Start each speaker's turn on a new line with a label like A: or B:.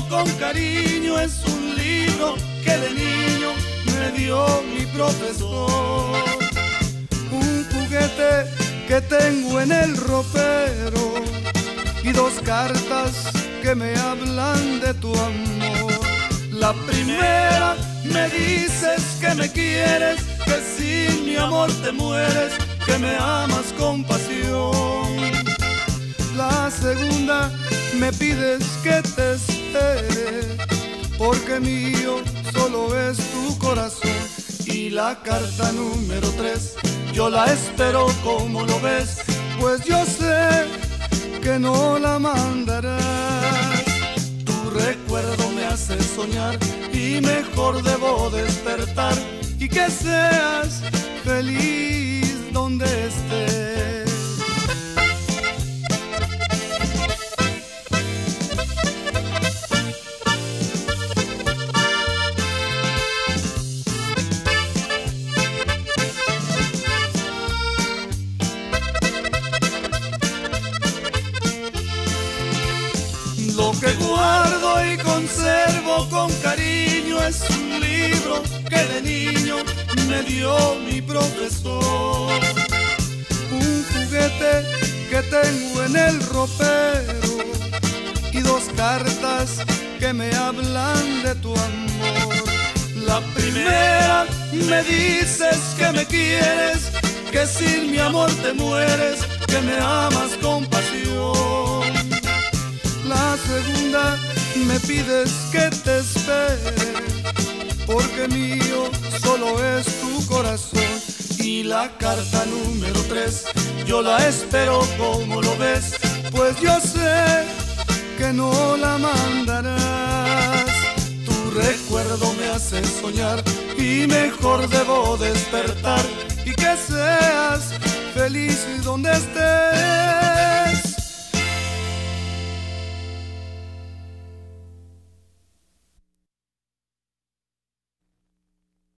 A: con cariño, es un libro que de niño me dio mi profesor. Un juguete que tengo en el ropero y dos cartas que me hablan de tu amor. La primera me dices que me quieres, que sin mi amor te mueres, que me amas con pasión. La segunda me pides que te espere, porque mío solo es tu corazón. Y la carta número 3 yo la espero, como lo ves, pues yo sé que no la mandarás. Tu recuerdo me hace soñar y mejor debo despertar, y que seas feliz donde estés. Lo que guardo y conservo con cariño es un libro que de niño me dio mi profesor. Un juguete que tengo en el ropero y dos cartas que me hablan de tu amor. La primera me dices que me quieres, que sin mi amor te mueres, que me amas con pasión. La segunda me pides que te espere, porque mío solo es tu corazón. Y la carta número 3 yo la espero, como lo ves, pues yo sé que no la mandarás. Tu recuerdo me hace soñar y mejor debo despertar, y que seas feliz donde estés.